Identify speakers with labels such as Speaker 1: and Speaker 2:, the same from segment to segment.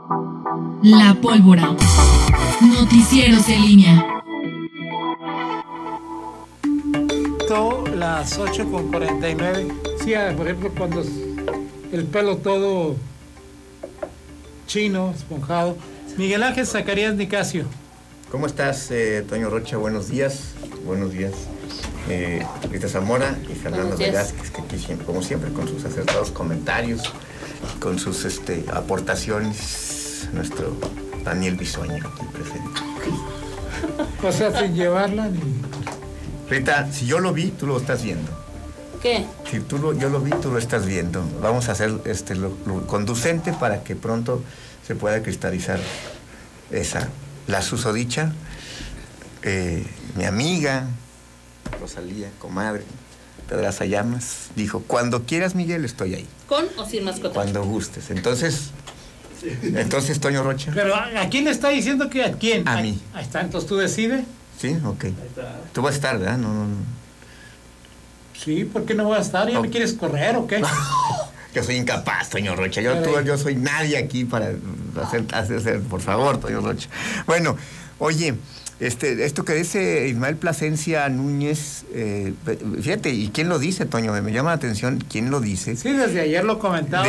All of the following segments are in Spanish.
Speaker 1: La Pólvora. Noticieros en línea.
Speaker 2: Las 8:49. Sí, por ejemplo, cuando el pelo todo chino, esponjado. Miguel Ángel Zacarías Nicasio.
Speaker 3: ¿Cómo estás, Toño Rocha? Buenos días. Buenos días. Rita Zamora y Fernando Velázquez, que aquí siempre, como siempre, con sus acertados comentarios, con sus aportaciones, nuestro Daniel Bisoño aquí presente.
Speaker 2: O sea, sin llevarla ni...
Speaker 3: Rita, si yo lo vi, tú lo estás viendo.
Speaker 4: ¿Qué?
Speaker 3: Si yo lo vi, tú lo estás viendo. Vamos a hacer lo conducente para que pronto se pueda cristalizar la susodicha. Mi amiga Rosalía, comadre, Pedraza Llamas, dijo: cuando quieras, Miguel, estoy ahí.
Speaker 4: ¿Con o sin mascota?
Speaker 3: Cuando gustes. Entonces, Toño Rocha.
Speaker 2: Pero ¿a quién le está diciendo que a quién?
Speaker 3: A mí.
Speaker 2: Ahí está, entonces tú decides.
Speaker 3: Sí, ok. Tú vas a estar, ¿verdad? No.
Speaker 2: Sí, ¿por qué no voy a estar? ¿Ya me quieres correr o qué?
Speaker 3: Yo soy incapaz, Toño Rocha. Yo soy nadie aquí para hacer, por favor, Toño Rocha. Bueno, oye, esto que dice Ismael Plasencia Núñez, fíjate, ¿y quién lo dice, Toño? Me llama la atención, ¿quién lo dice?
Speaker 2: Sí, desde ayer lo comentaba.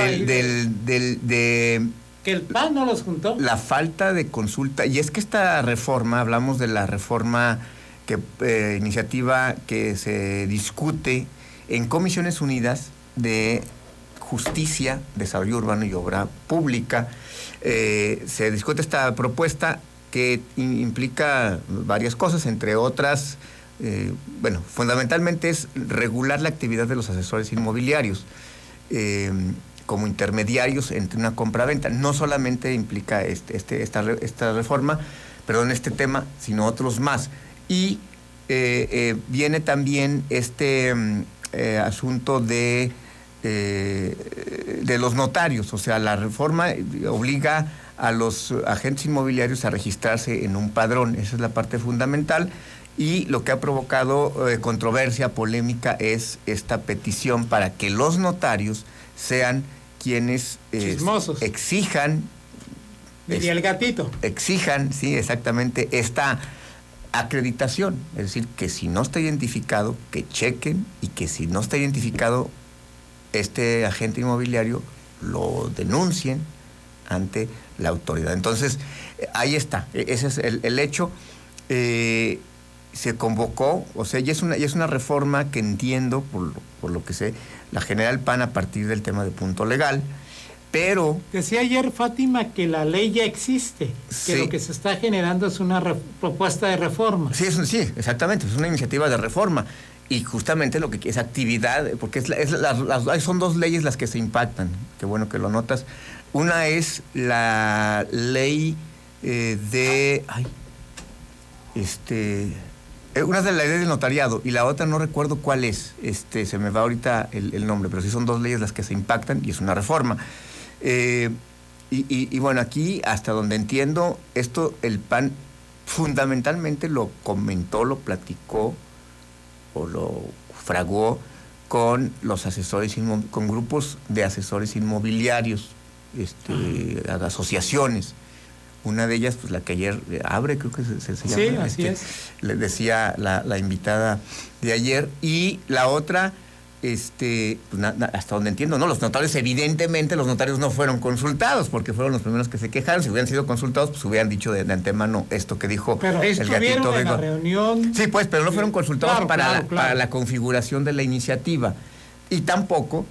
Speaker 2: Que el PAN no los juntó.
Speaker 3: La falta de consulta, y es que esta reforma, hablamos de la reforma iniciativa que se discute en Comisiones Unidas de Justicia, Desarrollo Urbano y Obra Pública. Se discute esta propuesta que implica varias cosas, entre otras, fundamentalmente es regular la actividad de los asesores inmobiliarios como intermediarios entre una compra-venta. No solamente implica esta reforma, este tema, sino otros más. Y viene también asunto de los notarios. O sea, la reforma obliga a los agentes inmobiliarios a registrarse en un padrón. Esa es la parte fundamental. Y lo que ha provocado controversia, polémica, es esta petición para que los notarios sean quienes exijan.
Speaker 2: Diría el gatito.
Speaker 3: Exijan, sí, exactamente, esta acreditación. Es decir, que si no está identificado, que chequen, y que si no está identificado este agente inmobiliario, lo denuncien ante la autoridad. Entonces, ahí está, ese es el hecho. Se convocó, o sea, y es una reforma que entiendo, por lo que sé, la genera el PAN a partir del tema de punto legal, pero...
Speaker 2: Decía ayer Fátima que la ley ya existe,
Speaker 3: sí,
Speaker 2: que lo que se está generando es una propuesta de reforma.
Speaker 3: Sí, exactamente, es una iniciativa de reforma, y justamente lo que es actividad, porque son dos leyes las que se impactan, qué bueno que lo notas. Una es la ley una es de la ley del notariado, y la otra no recuerdo cuál es, se me va ahorita el nombre, pero sí son dos leyes las que se impactan y es una reforma. Y bueno, aquí, hasta donde entiendo, esto el PAN fundamentalmente lo comentó, lo platicó o lo fraguó con los asesores, con grupos de asesores inmobiliarios, asociaciones. Una de ellas, pues la que ayer abre, creo que se llama.
Speaker 2: Sí, así es.
Speaker 3: Le decía la invitada de ayer. Y la otra, hasta donde entiendo, ¿no? Los notarios, evidentemente, los notarios no fueron consultados, porque fueron los primeros que se quejaron. Si hubieran sido consultados, pues hubieran dicho de antemano esto que dijo
Speaker 2: pero
Speaker 3: el gatito
Speaker 2: estuvieron en la reunión.
Speaker 3: Sí, pues, pero no fueron consultados
Speaker 2: claro.
Speaker 3: para la configuración de la iniciativa. Y tampoco...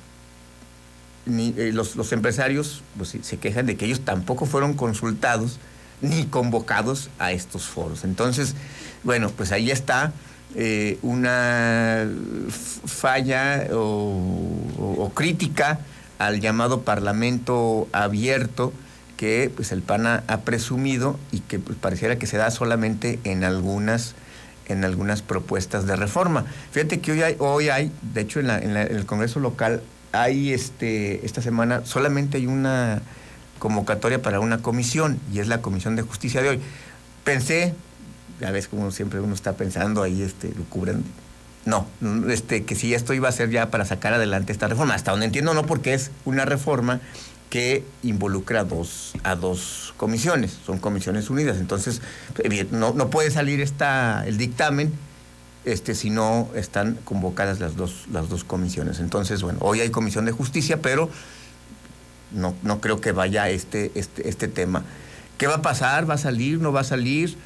Speaker 3: los empresarios pues, se quejan de que ellos tampoco fueron consultados ni convocados a estos foros. Entonces, bueno, pues ahí está una falla o crítica al llamado Parlamento Abierto que pues el PAN ha presumido y que pues, pareciera que se da solamente en algunas propuestas de reforma. Fíjate que hoy hay, de hecho en el Congreso local, hay esta semana solamente hay una convocatoria para una comisión, y es la Comisión de Justicia de hoy. Pensé, ya ves como siempre uno está pensando ahí, lo cubren. No, que si esto iba a ser ya para sacar adelante esta reforma. Hasta donde entiendo no, porque es una reforma que involucra a dos comisiones, son comisiones unidas. Entonces, no puede salir el dictamen si no están convocadas las dos comisiones. Entonces, bueno, hoy hay Comisión de Justicia, pero no creo que vaya este tema. ¿Qué va a pasar? ¿Va a salir? ¿No va a salir?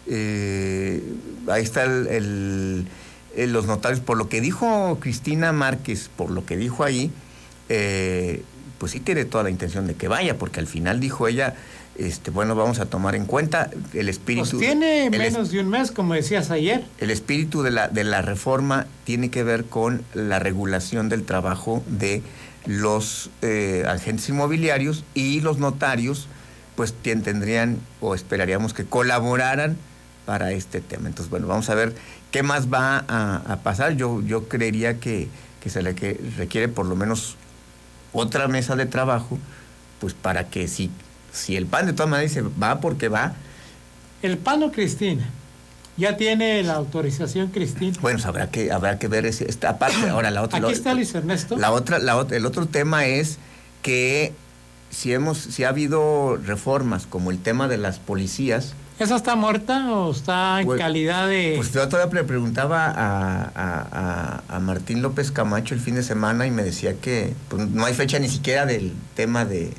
Speaker 3: Ahí está los notarios. Por lo que dijo Cristina Márquez, por lo que dijo ahí, pues sí tiene toda la intención de que vaya, porque al final dijo ella, bueno, vamos a tomar en cuenta el espíritu.
Speaker 2: Pues tiene menos de un mes, como decías ayer.
Speaker 3: El espíritu de la reforma tiene que ver con la regulación del trabajo de los agentes inmobiliarios, y los notarios pues tendrían, o esperaríamos que colaboraran para este tema. Entonces, bueno, vamos a ver qué más va a pasar. Yo creería que se le requiere por lo menos otra mesa de trabajo, pues para que si el PAN de todas maneras dice va porque va.
Speaker 2: El PAN o Cristina, ya tiene la autorización Cristina.
Speaker 3: Bueno, pues habrá que ver esta parte. Ahora la otra.
Speaker 2: Aquí está Luis Ernesto.
Speaker 3: El otro tema es que si ha habido reformas como el tema de las policías.
Speaker 2: ¿Esa está muerta o está en calidad de...? Pues
Speaker 3: yo todavía le preguntaba a Martín López Camacho el fin de semana y me decía que pues, no hay fecha ni siquiera del tema de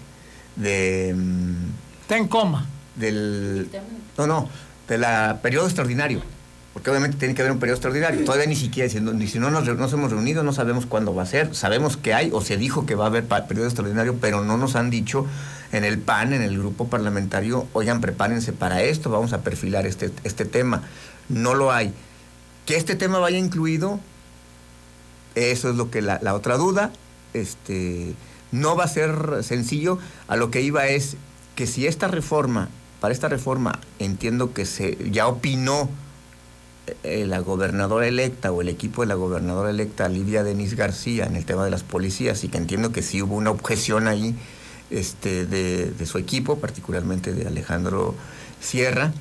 Speaker 2: está en coma.
Speaker 3: del periodo extraordinario. Porque obviamente tiene que haber un periodo extraordinario. Todavía ni siquiera, si no nos hemos reunido, no sabemos cuándo va a ser. Sabemos que hay, o se dijo que va a haber periodo extraordinario, pero no nos han dicho en el PAN, en el grupo parlamentario, oigan, prepárense para esto, vamos a perfilar este tema. No lo hay. Que este tema vaya incluido, eso es lo que la otra duda. No va a ser sencillo. A lo que iba es que si para esta reforma, entiendo que ya opinó la gobernadora electa o el equipo de la gobernadora electa Lidia Denise García en el tema de las policías, y que entiendo que sí hubo una objeción ahí de su equipo, particularmente de Alejandro Sierra.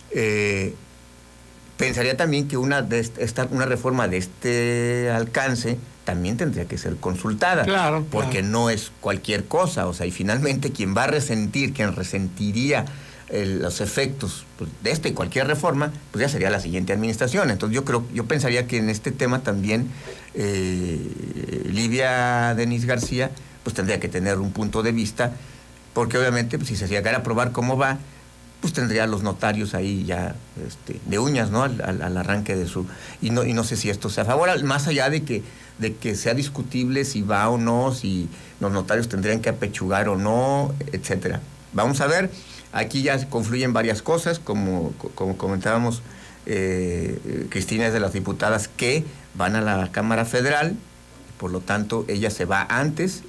Speaker 3: Pensaría también que una reforma de este alcance también tendría que ser consultada,
Speaker 2: claro,
Speaker 3: porque no es cualquier cosa, o sea, y finalmente quien resentiría los efectos de esta y cualquier reforma, pues ya sería la siguiente administración. Entonces yo pensaría que en este tema también Lidia Denise García pues tendría que tener un punto de vista, porque obviamente pues, si se llegara a aprobar cómo va, pues tendría a los notarios ahí ya de uñas, ¿no? Al arranque de su... Y no sé si esto sea a favor, más allá de que sea discutible si va o no, si los notarios tendrían que apechugar o no, etcétera. Vamos a ver. Aquí ya confluyen varias cosas, como comentábamos, Cristina es de las diputadas que van a la Cámara Federal, por lo tanto ella se va antes,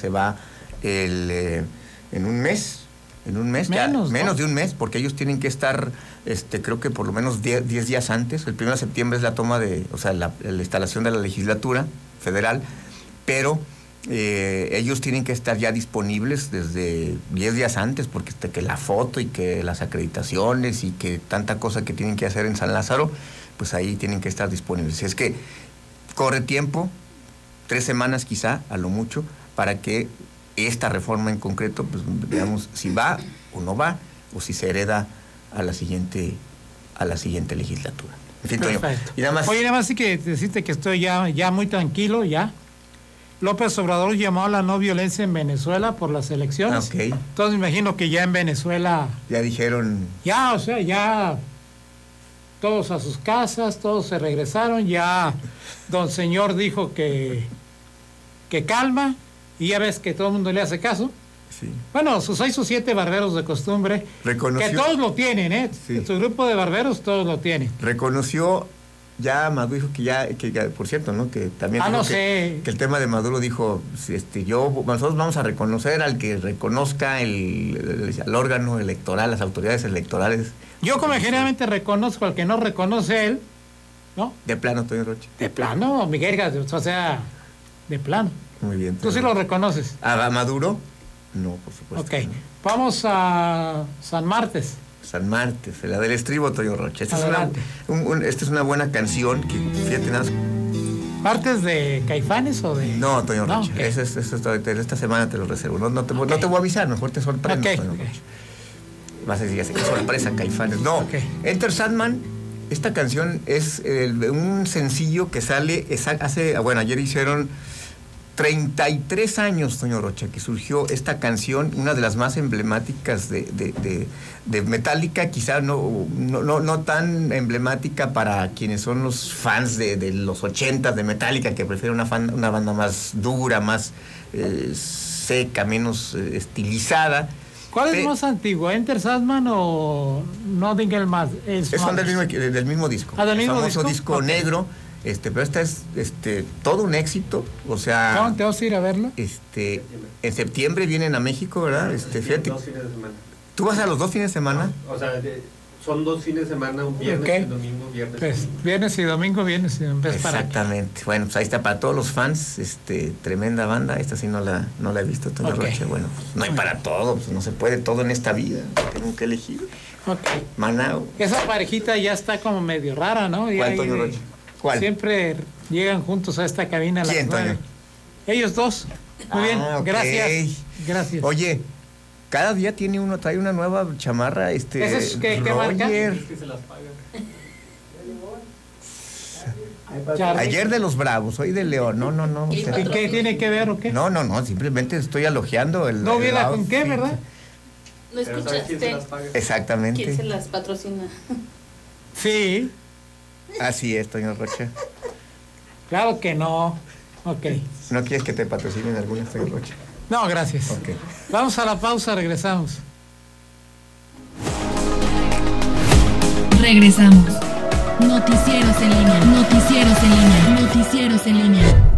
Speaker 3: en un mes, menos de un mes, porque ellos tienen que estar, creo que por lo menos 10 días antes. El 1 de septiembre es la toma la instalación de la legislatura federal, pero ellos tienen que estar ya disponibles desde 10 días antes, porque que la foto y que las acreditaciones y que tanta cosa que tienen que hacer en San Lázaro, pues ahí tienen que estar disponibles. Es que corre tiempo, 3 semanas quizá, a lo mucho, para que esta reforma en concreto, pues veamos si va o no va, o si se hereda a la siguiente legislatura. En fin, Toño.
Speaker 2: Y nada más sí que decirte que estoy ya muy tranquilo, ya. López Obrador llamó a la no violencia en Venezuela por las elecciones.
Speaker 3: Okay.
Speaker 2: Entonces me imagino que ya en Venezuela...
Speaker 3: Ya dijeron...
Speaker 2: Ya todos a sus casas, todos se regresaron, ya don señor dijo que calma, y ya ves que todo el mundo le hace caso.
Speaker 3: Sí.
Speaker 2: Bueno, sus 6 o 7 barberos de costumbre,
Speaker 3: reconoció,
Speaker 2: que todos lo tienen,
Speaker 3: sí.
Speaker 2: Su grupo de barberos todos lo tienen.
Speaker 3: Reconoció... Ya Maduro dijo que ya, por cierto, ¿no? Que también dijo que el tema de Maduro dijo, nosotros vamos a reconocer al que reconozca el órgano electoral, las autoridades electorales.
Speaker 2: Yo como generalmente reconozco al que no reconoce él, ¿no?
Speaker 3: De plano, Toño Rocha.
Speaker 2: De plano, Miguel, o sea, de plano.
Speaker 3: Muy bien.
Speaker 2: ¿Tú sí lo reconoces?
Speaker 3: ¿A Maduro? No, por supuesto.
Speaker 2: Ok, no. Vamos a San Martes,
Speaker 3: la del estribo, Toño Rocha. Esta es una buena canción que, fíjate nada más,
Speaker 2: ¿Partes de Caifanes o de...?
Speaker 3: No, Toño
Speaker 2: No,
Speaker 3: Rocha,
Speaker 2: ok.
Speaker 3: esta semana te lo reservo. No te voy a avisar, mejor te sorprendo,
Speaker 2: Ok,
Speaker 3: Toño
Speaker 2: ok.
Speaker 3: Rocha. Vas a decir, ya sé, qué sorpresa, Caifanes. No,
Speaker 2: Ok.
Speaker 3: Enter Sandman, esta canción es un sencillo que sale ayer hicieron 33 años, Toño Rocha, que surgió esta canción, una de las más emblemáticas de Metallica, quizá no tan emblemática para quienes son los fans de los 80 de Metallica, que prefieren una banda más dura, más seca, menos estilizada.
Speaker 2: ¿Cuál es más antiguo, Enter Sandman o Nothing Else Matters?
Speaker 3: Son del mismo disco.
Speaker 2: Ah, ¿del mismo
Speaker 3: el famoso
Speaker 2: disco?
Speaker 3: disco negro, pero esta es todo un éxito, o sea...
Speaker 2: ¿Cómo te vas a ir a verlo?
Speaker 3: En septiembre vienen a México, ¿verdad? Fíjate,
Speaker 4: 2 fines de semana.
Speaker 3: ¿tú vas a los 2 fines de semana?
Speaker 4: O sea, son 2 fines de semana, un viernes
Speaker 2: Ok.
Speaker 4: y un domingo, viernes.
Speaker 2: Pues viernes y domingo, viernes y domingo.
Speaker 3: Exactamente. Bueno, pues ahí está para todos los fans, tremenda banda. Esta sí no la he visto, Toño
Speaker 2: Ok.
Speaker 3: Rocha. Bueno, pues no hay para todo, pues no se puede todo en esta vida. Tengo que elegir.
Speaker 2: Ok.
Speaker 3: Manao.
Speaker 2: Esa parejita ya está como medio rara, ¿no? Ya
Speaker 3: ¿Cuál,
Speaker 2: ahí
Speaker 3: Toño Rocha? ¿Cuál?
Speaker 2: Siempre llegan juntos a esta cabina a las
Speaker 3: ¿Quién,
Speaker 2: 9.
Speaker 3: Toño?
Speaker 2: Ellos dos. Muy bien,
Speaker 3: Ah, ok.
Speaker 2: gracias. Gracias.
Speaker 3: Oye, cada día trae una nueva chamarra,
Speaker 2: ¿Esa es qué marca?
Speaker 3: Roger.
Speaker 4: Es que se las pagan.
Speaker 2: Charlie.
Speaker 3: Ayer de los Bravos, hoy de León. No. o sea,
Speaker 2: ¿Y qué tiene que ver o qué?
Speaker 3: no, simplemente estoy elogiando el...
Speaker 2: No
Speaker 3: el
Speaker 2: hubiera con qué,
Speaker 3: outfit.
Speaker 2: ¿verdad?
Speaker 5: ¿No
Speaker 4: Pero ¿sabes quién se las
Speaker 5: escuchaste?
Speaker 4: paga?
Speaker 3: Exactamente.
Speaker 5: ¿Quién se las patrocina?
Speaker 2: Sí,
Speaker 3: Así es, Toño Rocha.
Speaker 2: claro que no. Ok.
Speaker 3: ¿No quieres que te patrocinen algunas, Toño Rocha?
Speaker 2: No, gracias.
Speaker 3: Ok.
Speaker 2: Vamos a la pausa, regresamos.
Speaker 1: Regresamos. Noticieros en línea. Noticieros en línea. Noticieros en línea.